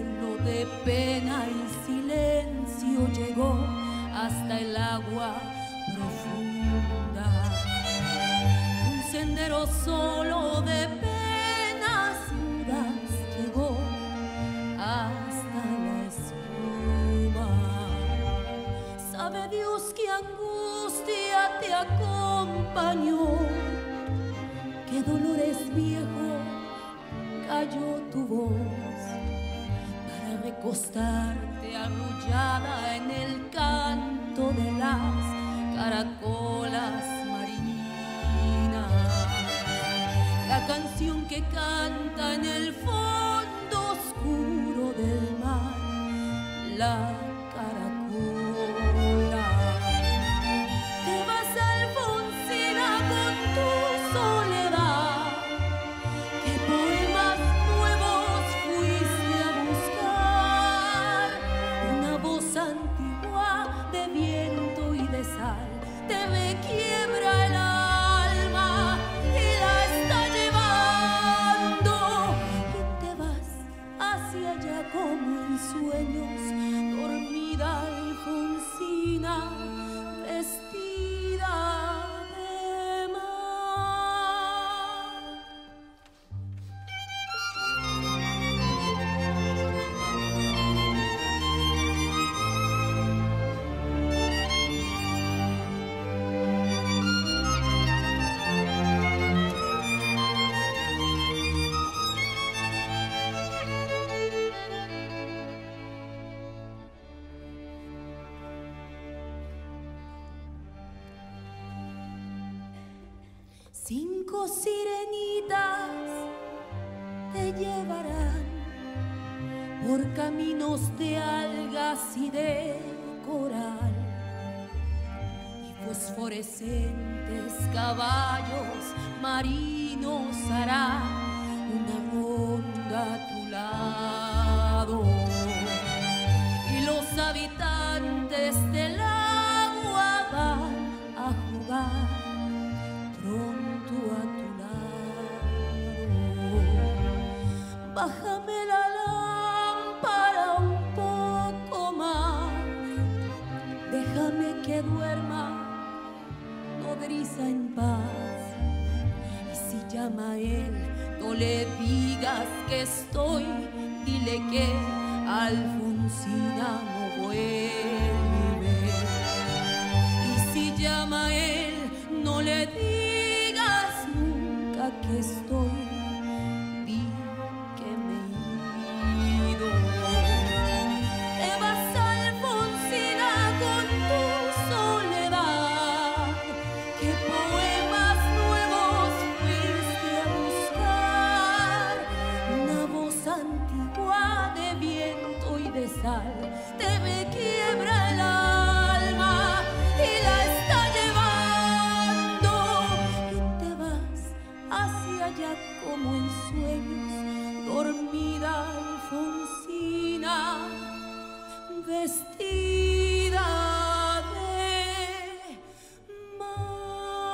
solo de pena y silencio llegó hasta el agua profunda. Un sendero solo de penas mudas llegó hasta la espuma. Sabe Dios qué angustia te acompañó, qué dolores viejo cayó tu voz para recostarte arrullada en el canto de las caracolas marinas. La canción que canta en el fondo oscuro del mar, la caracola. Te vas, Alfonsina, con tu soledad. ¿Qué poemas nuevos fuiste a buscar? Una voz antigua de viento y de sal te me quiebra el alma y la está llevando. Y te vas hacia allá como en sueños, dormida Alfonsina, vestida de mar. Cinco sirenitas te llevarán por caminos de algas y de coral, y fosforescentes caballos marinos harán una ronda a tu lado, y los habitantes del agua van a jugar pronto a tu lado. Bájame la lámpara un poco más, déjame que duerma nodriza en paz. Y si llama a él, no le digas que estoy, dile que Alfonsina no vuelve. Y si llama a él, no le digas nunca que estoy, di que me he ido. Te vas, Alfonsina, con tu soledad. ¿Qué poemas nuevos fuiste a buscar? Una voz antigua de viento y de sal te me quiebra el alma y la está hacia allá como en sueños, dormida Alfonsina, vestida de mar.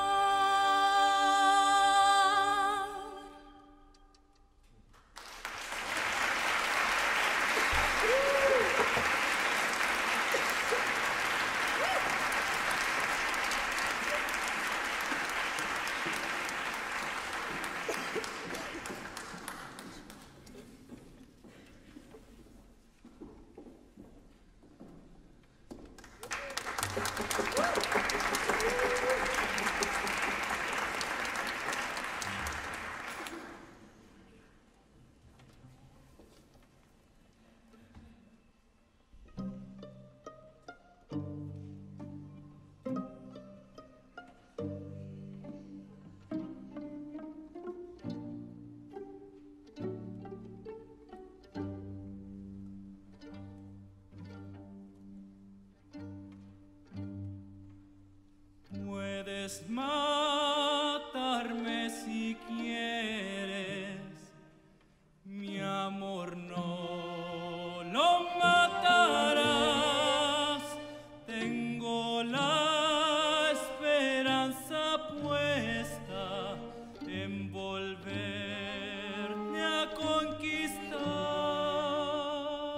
Puedes matarme si quieres, mi amor no lo matarás. Tengo la esperanza puesta en volverte a conquistar.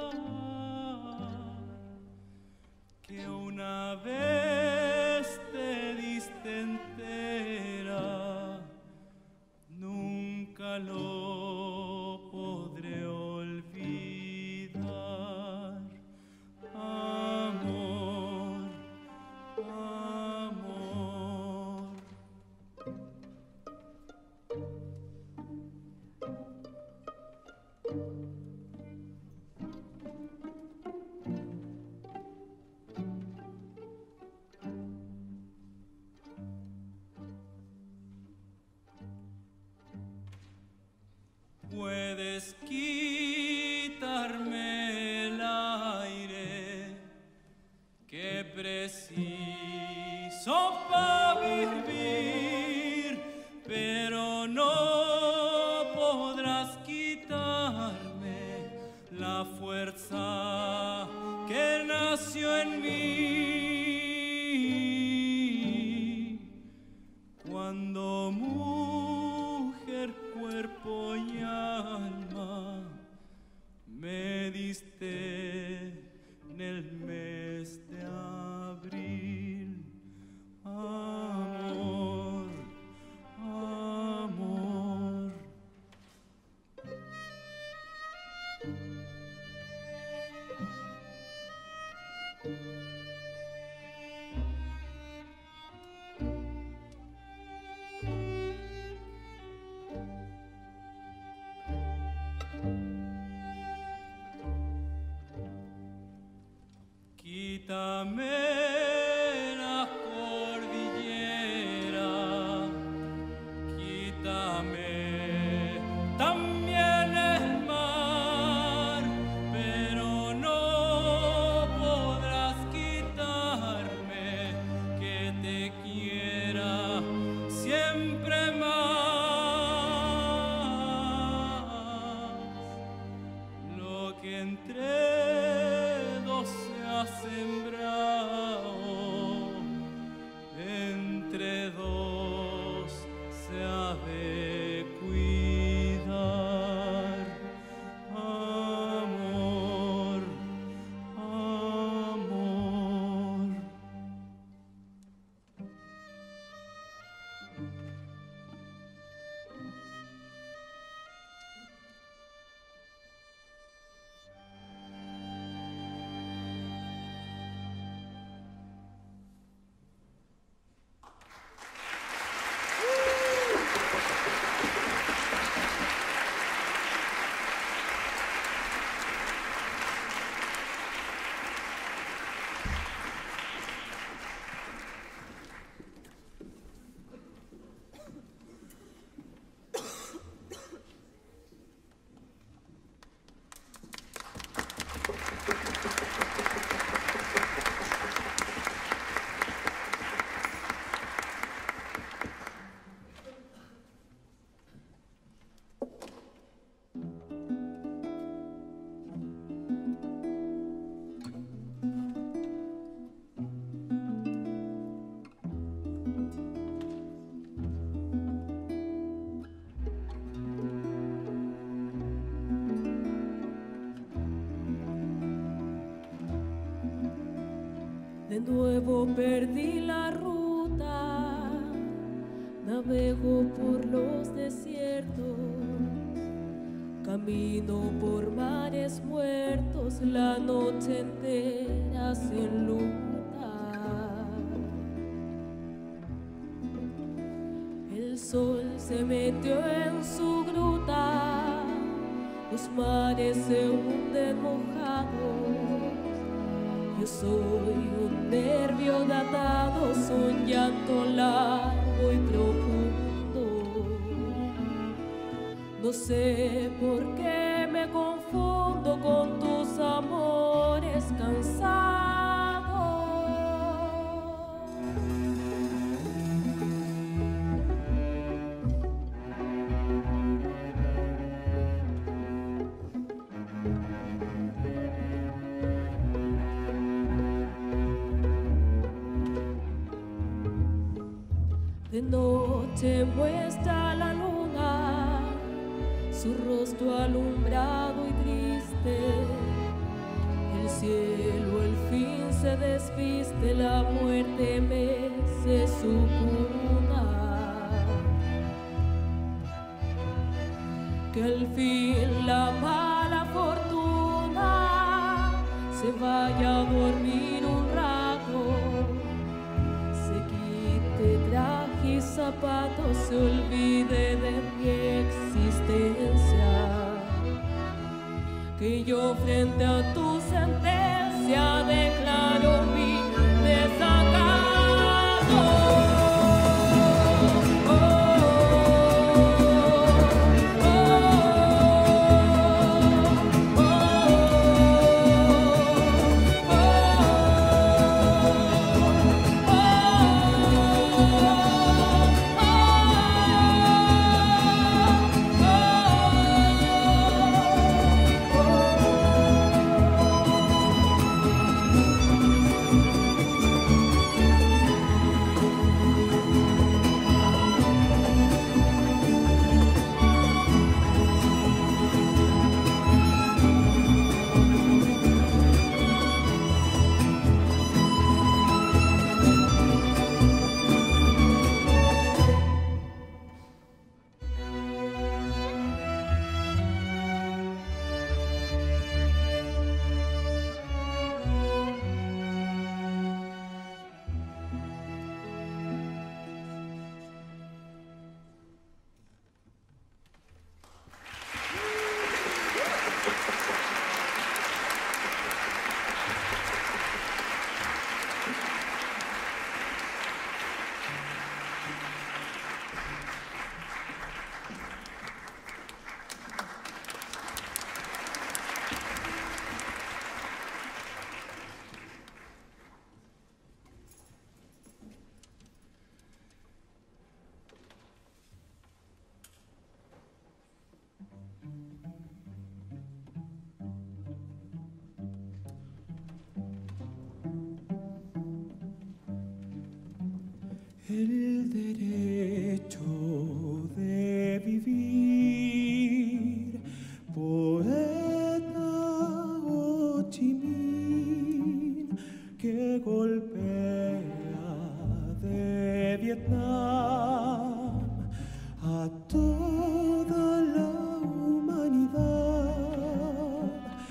fuerza que nació en mí cuando mujer, cuerpo y alma me diste en el mes de abril. Amor, amor. Quítame la cordillera, quítame también el mar, pero no podrás quitarme que te quiera siempre más. Lo que entre dos se ha sembrado, entre dos se ha de cuidar. Amor, amor. De nuevo perdí la ruta, navego por los desiertos, camino por mares muertos, la noche entera sin luta. El sol se metió en su gruta, los mares se hunden mojados. Yo soy un nervio datado, un llanto largo y profundo. No sé por qué me confundo con tus amores cansados. De noche muestra la luna, su rostro alumbrado y triste. El cielo al fin se desviste, la muerte mece su cuna. Que al fin la mala fortuna se vaya a dormir un rato, se quite traje y zapatos, se olvide de mi existencia. Que yo frente a tu sentencia declaro mi desacato. el derecho de vivir, poeta Ho Chi Minh, que golpea de Vietnam a toda la humanidad.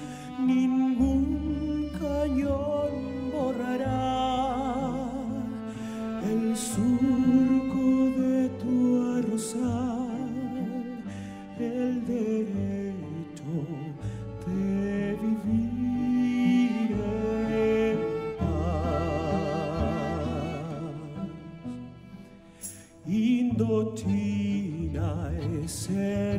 Ningún cañón borrará el surco de tu arrozal, el derecho de vivir en paz. Indochina es el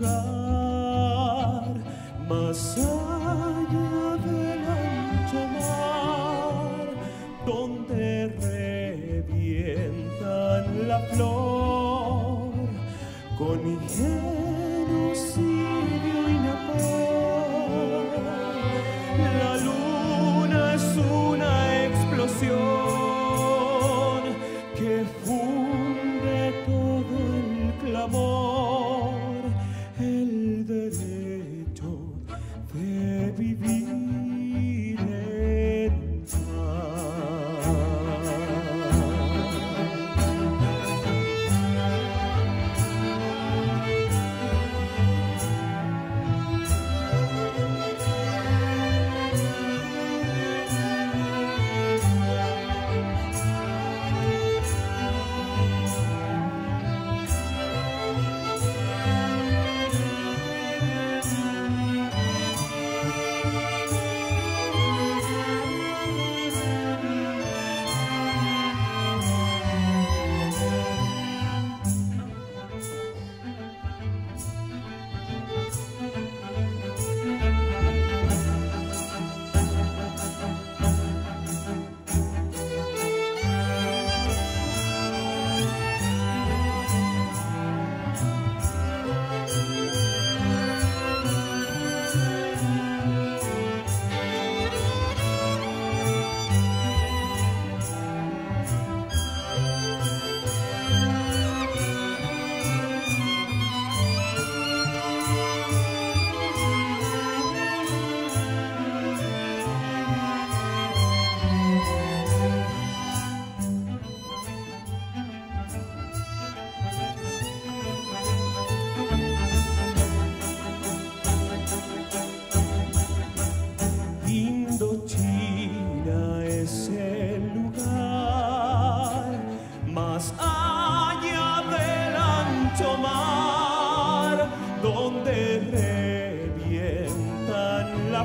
lugar más allá del ancho mar, donde revientan la flor con genocidio y napalm. La luna es una explosión que funde todo el clamor, el derecho de vivir en paz. Indochina es el lugar más allá del ancho mar, donde revientan la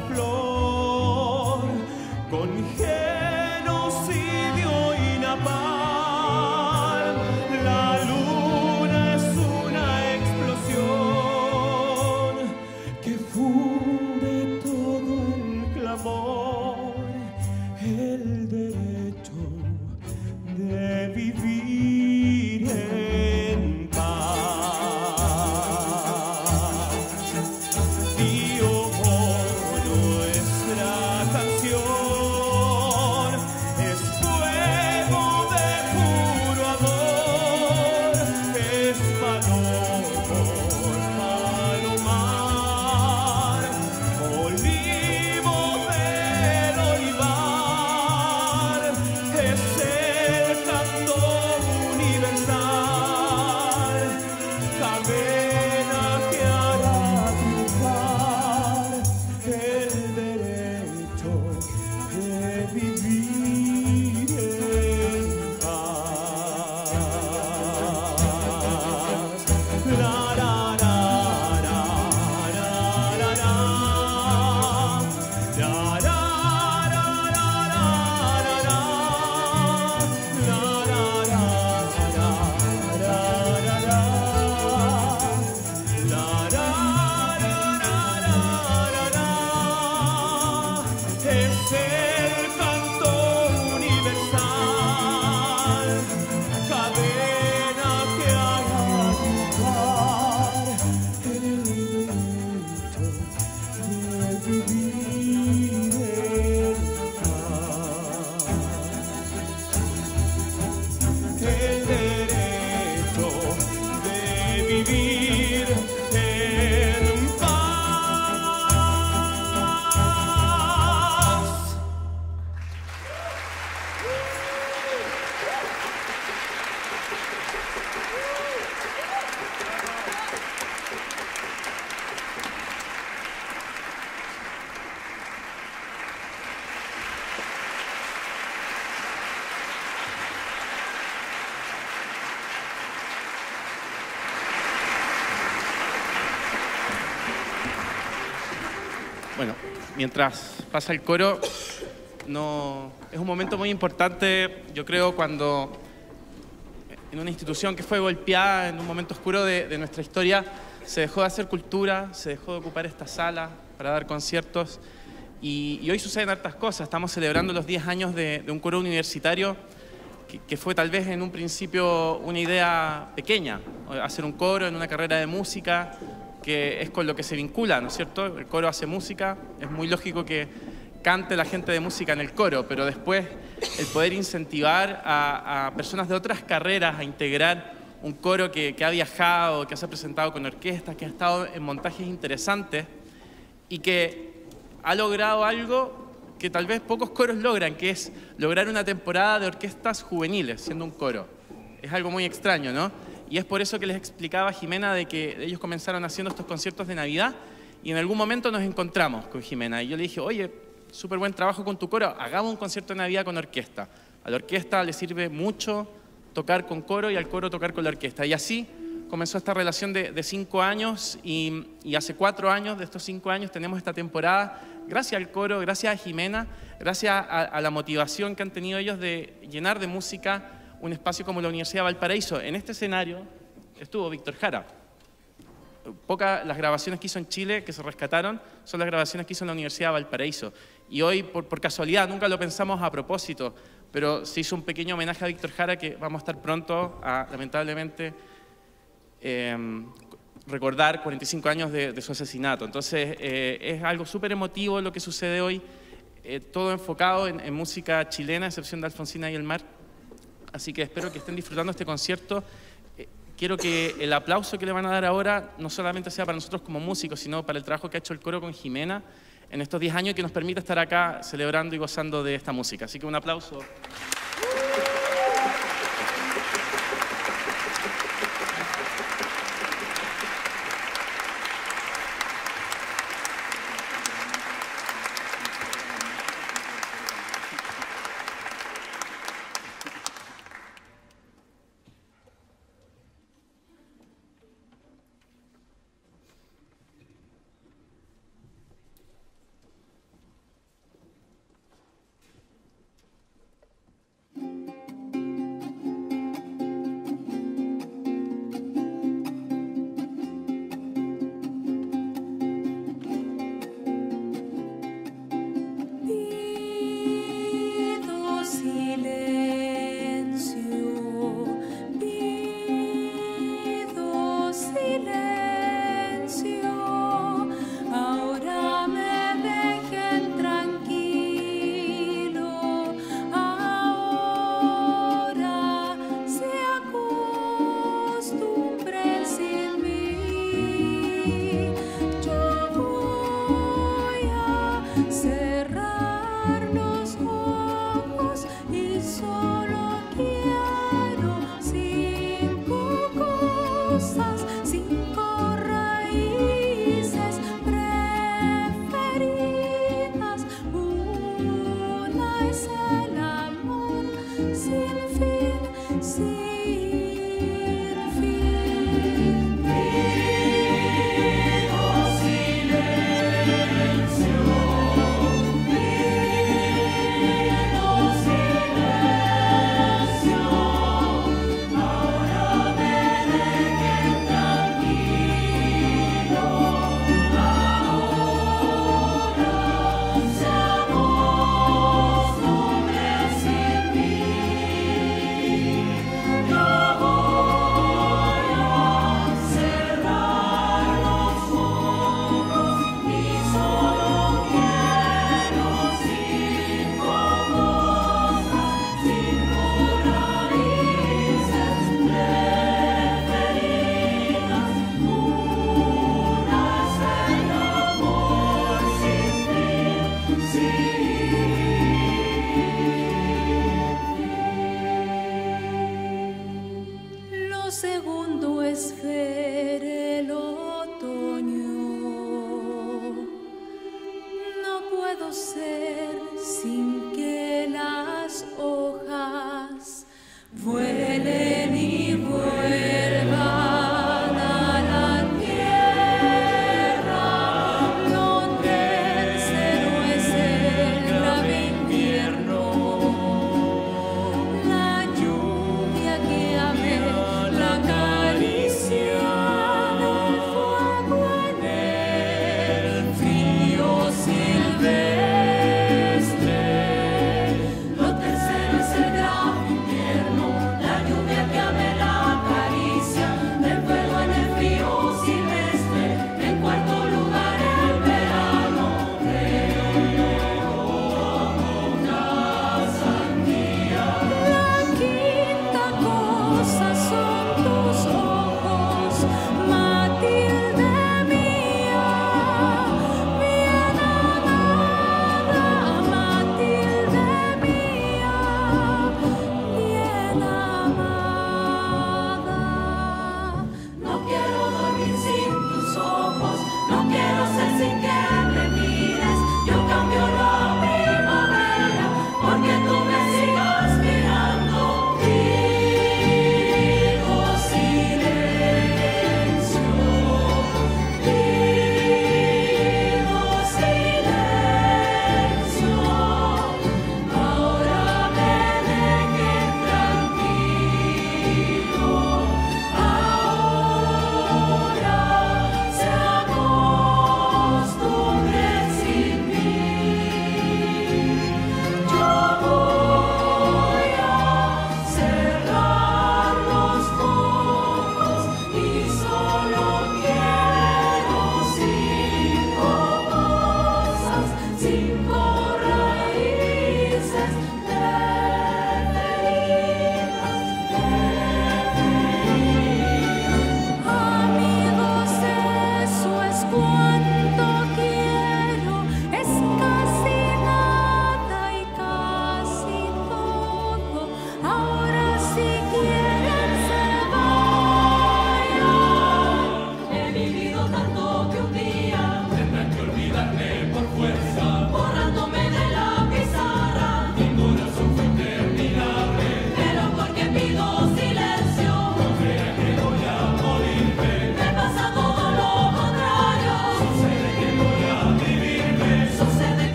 flor con genocidio y napalm. La luna es una explosión que funde todo el clamor, el derecho de vivir en paz. Dio nuestra canción es fuego de puro amor, es valor por palomar, olivo del olivar, es el canto universal, cadena que hará triunfar el derecho de vivir en paz. La, la, la, la, la, la, la. La, la, la, la, la, la, la. La, la, la, la, la, la, la. La, la, la, la, la, la. Es el canto universal, cadena que hará triunfar el derecho de vivir en paz. El mientras pasa el coro, es un momento muy importante, yo creo, cuando en una institución que fue golpeada en un momento oscuro de nuestra historia, se dejó de hacer cultura, se dejó de ocupar esta sala para dar conciertos y hoy suceden hartas cosas. Estamos celebrando los 10 años de un coro universitario que fue tal vez en un principio una idea pequeña, hacer un coro en una carrera de música, que es con lo que se vincula, ¿no es cierto? El coro hace música, es muy lógico que cante la gente de música en el coro, pero después el poder incentivar a personas de otras carreras a integrar un coro que ha viajado, que se ha presentado con orquestas, que ha estado en montajes interesantes y que ha logrado algo que tal vez pocos coros logran, que es lograr una temporada de orquestas juveniles siendo un coro. Es algo muy extraño, ¿no? Y es por eso que les explicaba a Jimena de que ellos comenzaron haciendo estos conciertos de Navidad y en algún momento nos encontramos con Jimena y yo le dije, oye, súper buen trabajo con tu coro, hagamos un concierto de Navidad con orquesta. A la orquesta le sirve mucho tocar con coro y al coro tocar con la orquesta. Y así comenzó esta relación de 5 años y hace 4 años de estos 5 años tenemos esta temporada, gracias al coro, gracias a Jimena, gracias a la motivación que han tenido ellos de llenar de música un espacio como la Universidad de Valparaíso. En este escenario estuvo Víctor Jara. Las grabaciones que hizo en Chile, que se rescataron, son las grabaciones que hizo en la Universidad de Valparaíso. Y hoy, por casualidad, nunca lo pensamos a propósito, pero se hizo un pequeño homenaje a Víctor Jara que vamos a estar pronto a, lamentablemente, recordar 45 años de su asesinato. Entonces, es algo súper emotivo lo que sucede hoy, todo enfocado en música chilena, a excepción de Alfonsina y el Mar. Así que espero que estén disfrutando este concierto. Quiero que el aplauso que le van a dar ahora no solamente sea para nosotros como músicos, sino para el trabajo que ha hecho el coro con Jimena en estos 10 años que nos permite estar acá celebrando y gozando de esta música. Así que un aplauso. Tercero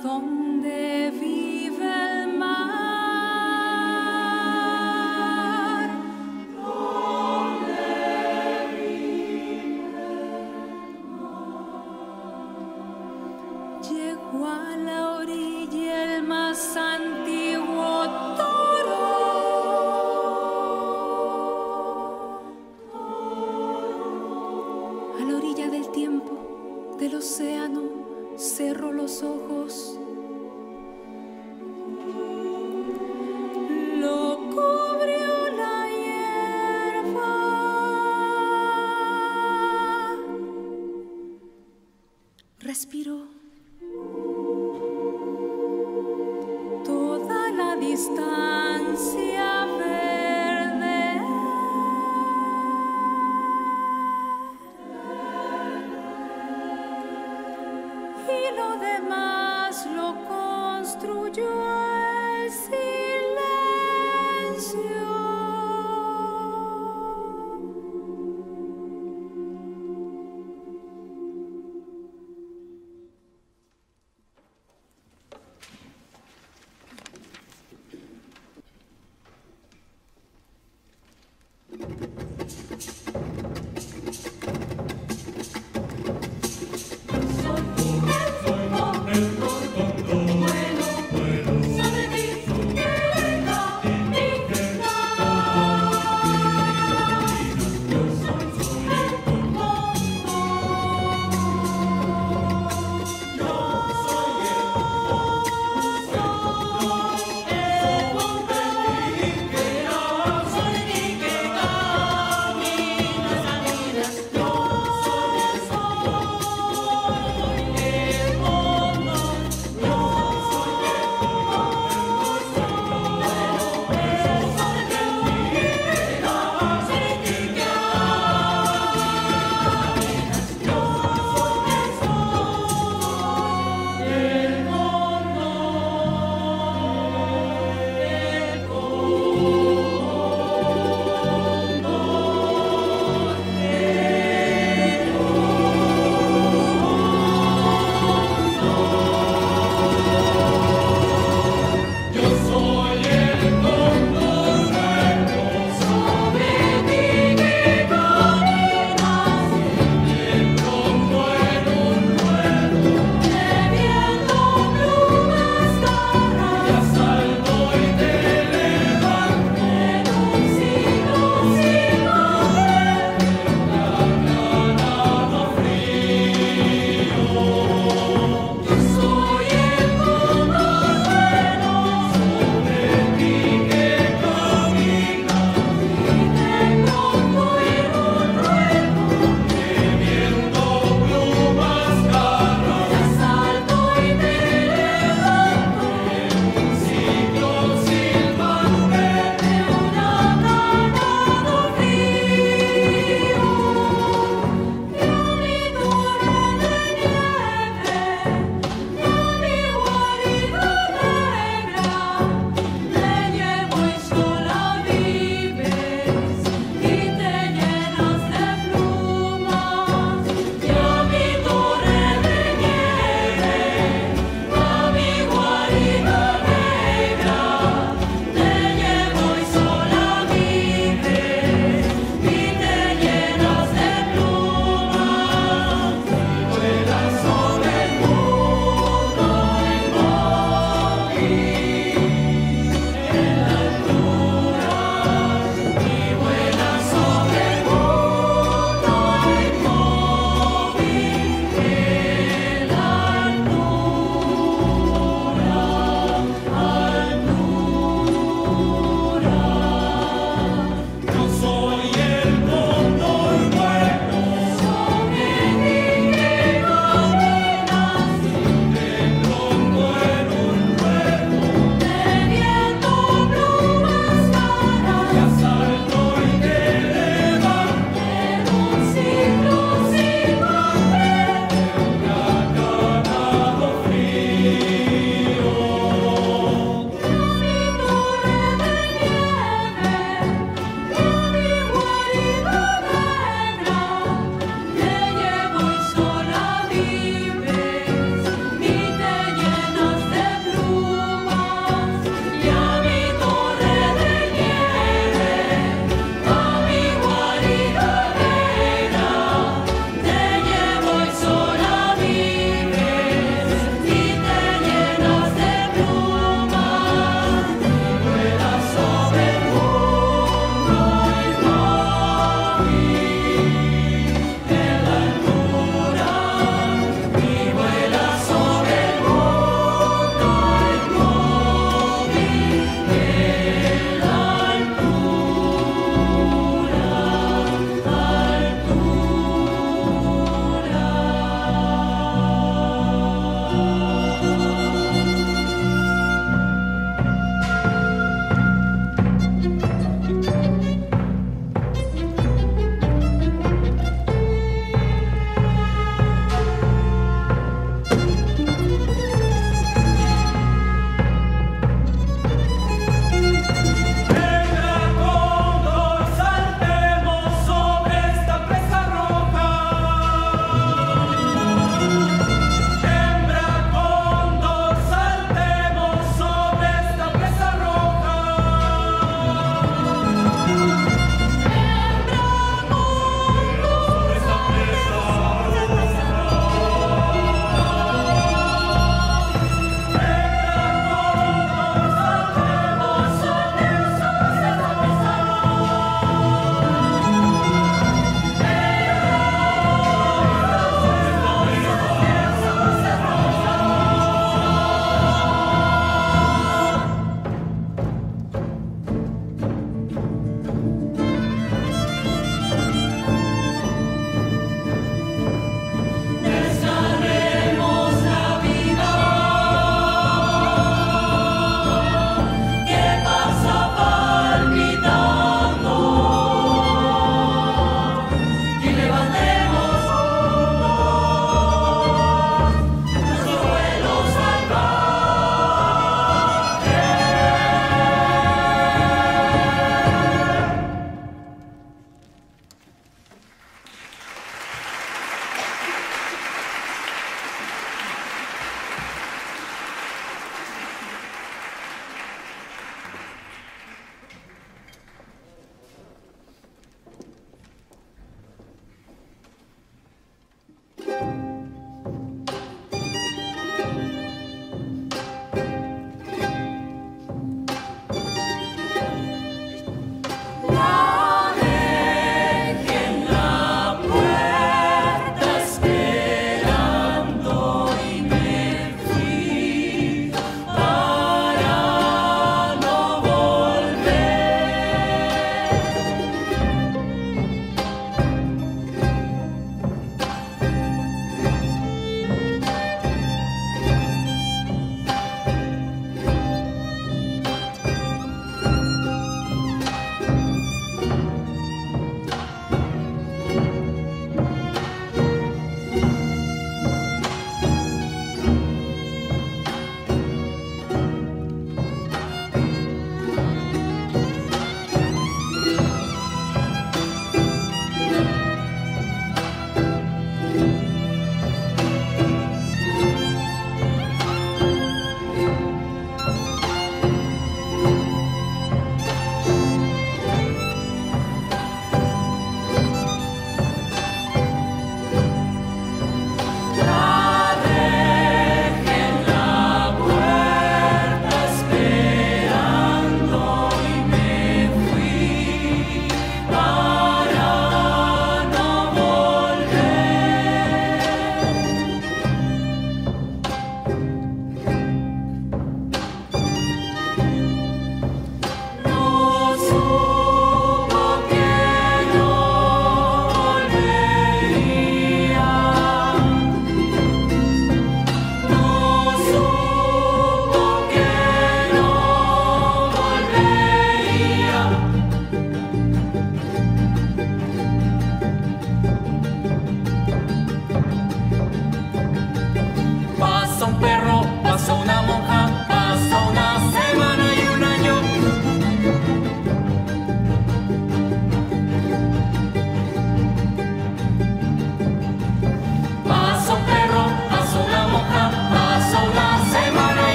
donde vive el mar. Llegó a la orilla el más antiguo toro. A la orilla del tiempo, del océano, cerró los ojos. Lo cubrió la hierba. Respiró toda la distancia verde. Y lo demás lo construyó el silencio.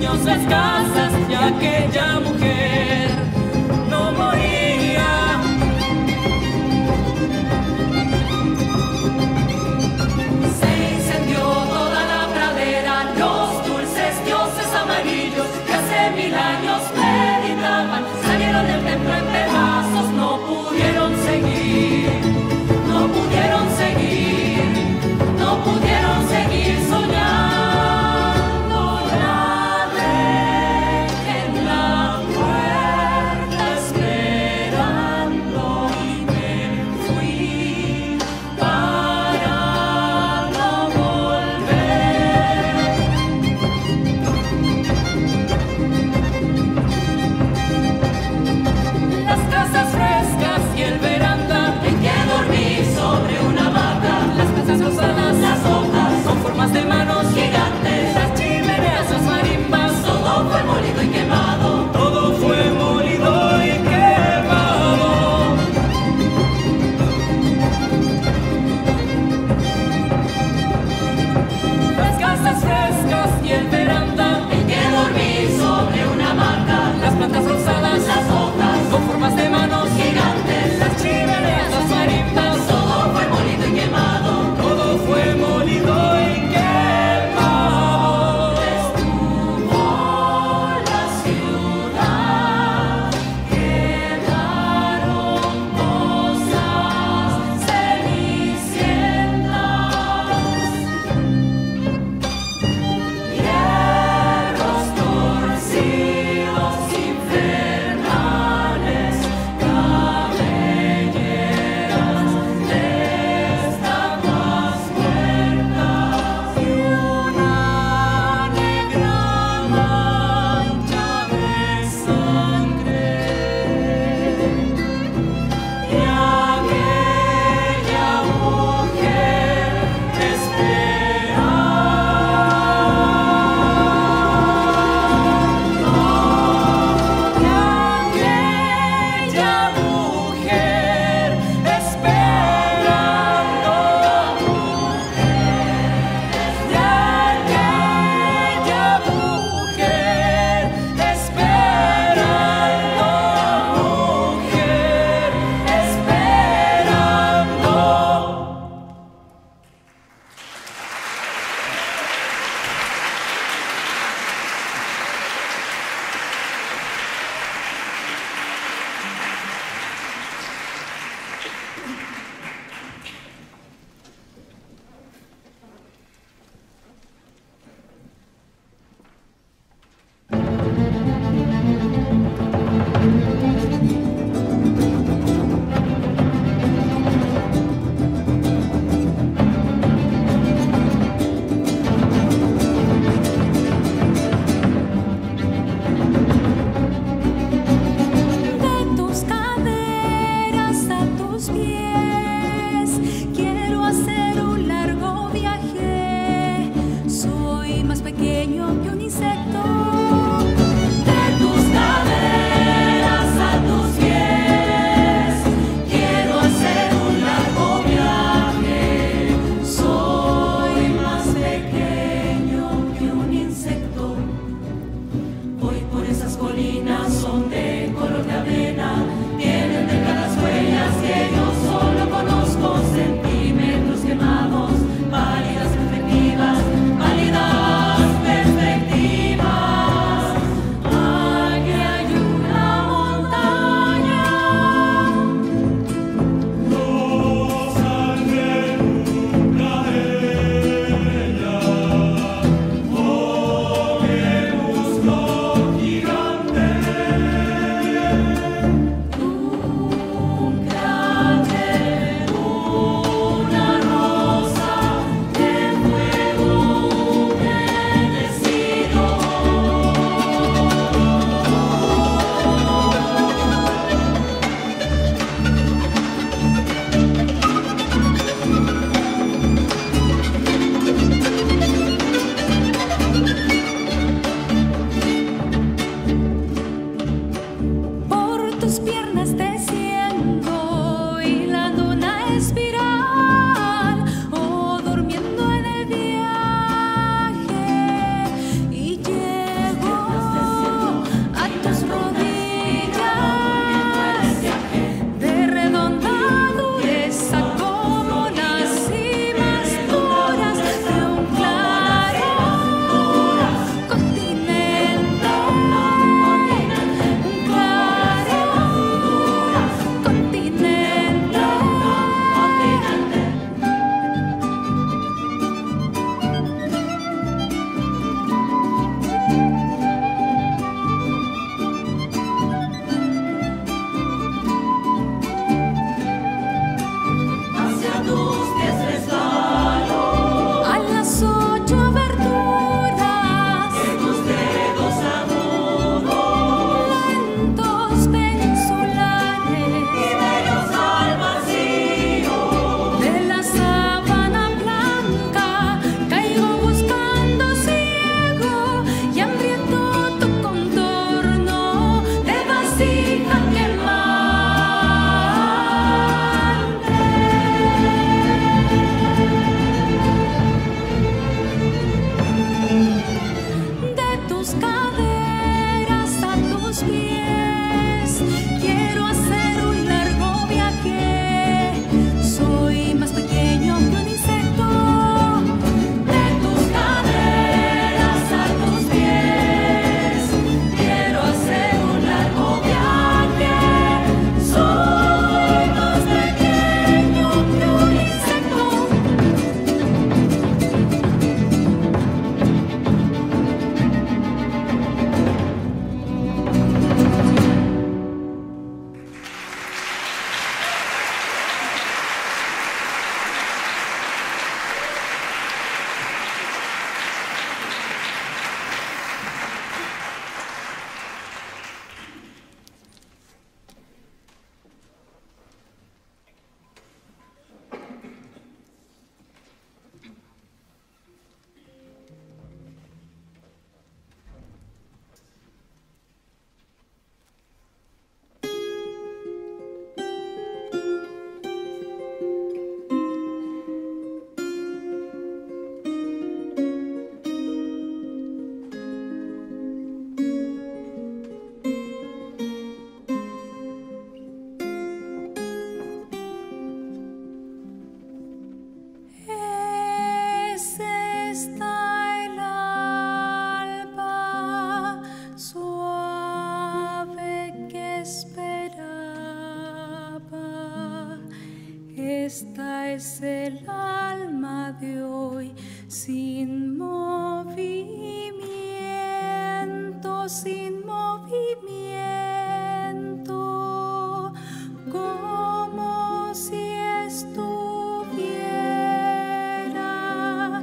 dioses casas y aquella mujer no moría. Se incendió toda la pradera, los dulces dioses amarillos que hace 1000 años meditaban, salieron del templo en pedazos, no pudieron seguir, no pudieron seguir, no pudieron seguir soñando. La dejé en la puerta esperando y me fui para no volver. Las tus caderas a tus pies. Quiero hacer un largo viaje. Soy más pequeño que un insecto. De tus caderas a tus pies. Quiero hacer un largo viaje. Soy más pequeño que un insecto. Es esta el alba suave que esperaba. Esta es el alma de hoy, sin movimiento, sin movimiento, como si estuviera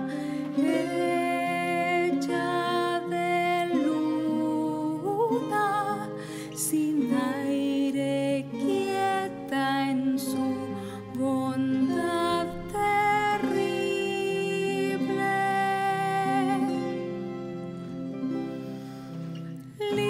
hecha de luna, sin aire, quieta en su bondad terrible.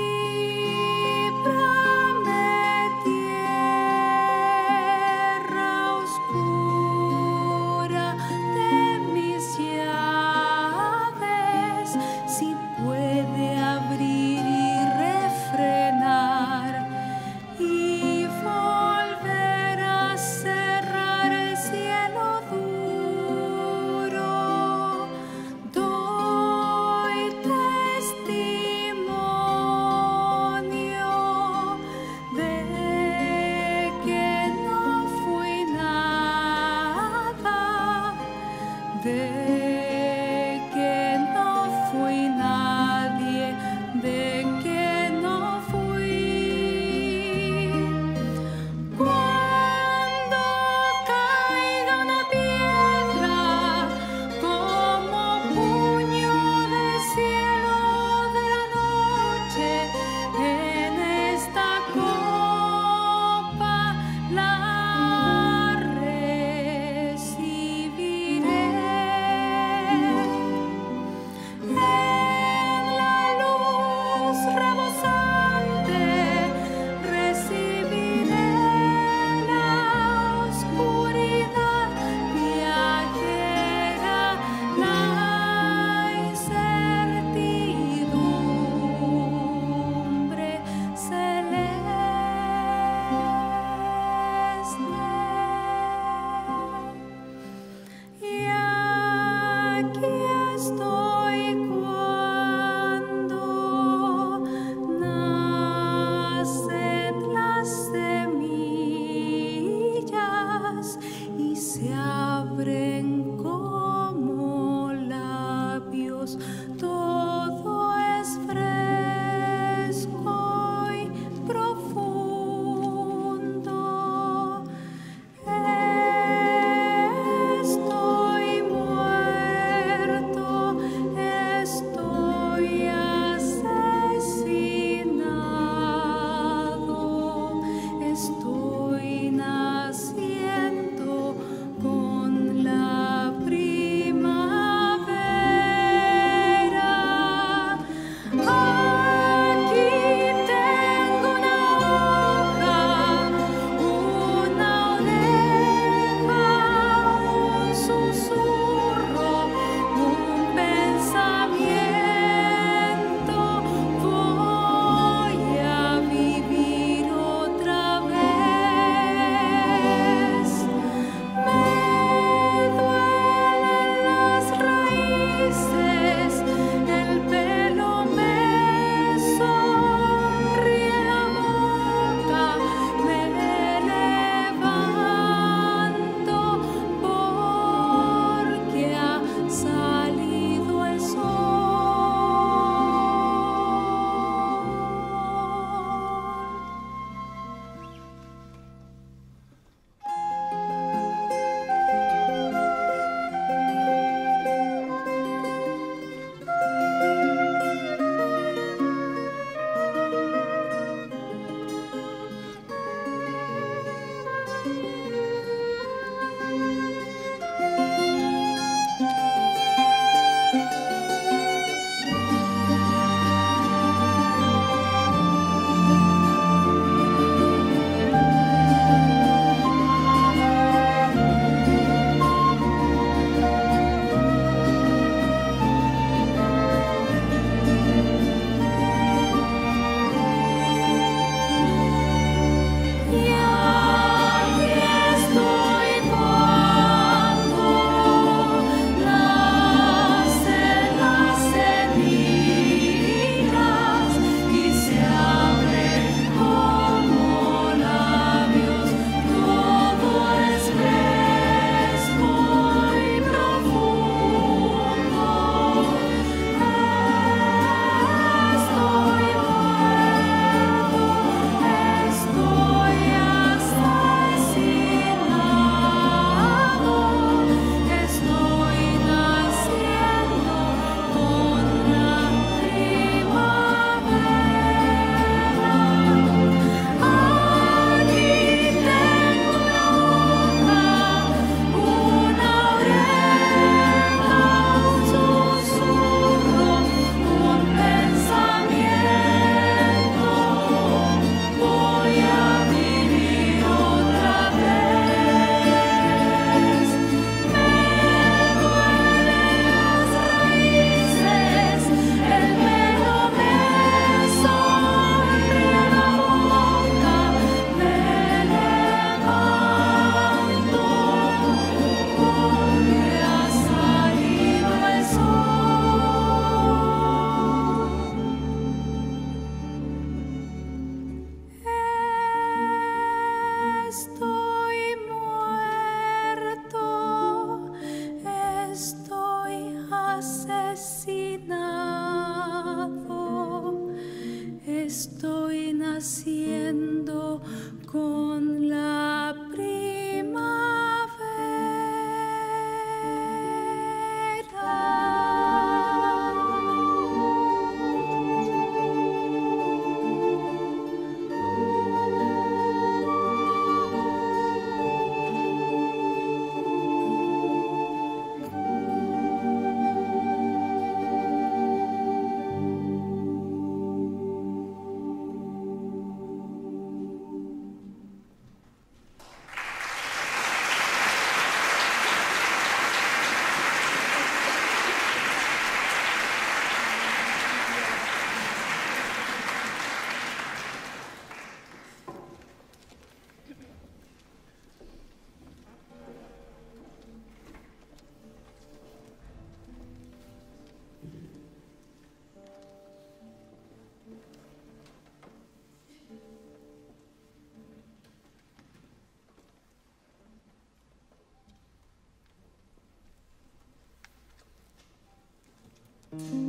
estoy naciendo con la primavera.